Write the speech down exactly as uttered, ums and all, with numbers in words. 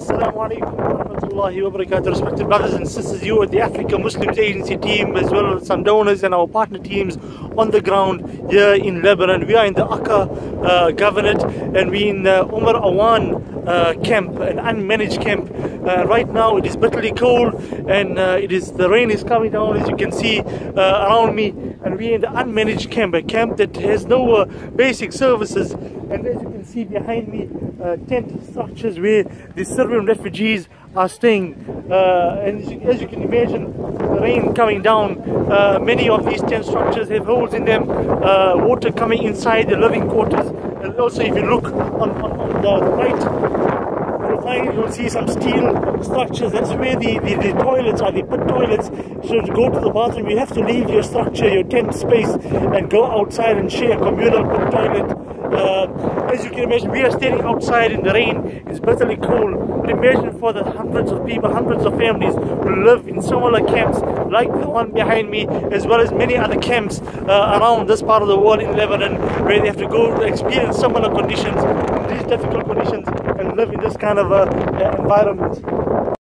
Assalamu alaikum wa rahmatullahi wa barakatuh. Respected brothers and sisters, you at the Africa Muslims Agency team, as well as some donors and our partner teams on the ground here in Lebanon. We are in the Akka uh, Governorate, and we're in the Umar Awan uh, camp, an unmanaged camp. Uh, right now it is bitterly cold, and uh, it is the rain is coming down, as you can see uh, around me, and we're in the unmanaged camp, a camp that has no uh, basic services. And as you can see behind me, uh, tent structures where the Syrian refugees are staying. Uh, and as you, as you can imagine, the rain coming down, uh, many of these tent structures have holes in them, uh, water coming inside the living quarters. And also, if you look on, on, on the, the right, you'll find you'll see some steel structures. That's where the, the, the toilets are, the pit toilets. So to go to the bathroom, you have to leave your structure, your tent space, and go outside and share a communal pit toilet. Uh, as you can imagine, we are standing outside in the rain. It's bitterly cold. But imagine for the hundreds of people, hundreds of families who live in similar camps like the one behind me, as well as many other camps uh, around this part of the world in Lebanon, where they have to go to experience similar conditions, these difficult conditions, and live in this kind of uh, uh, environment.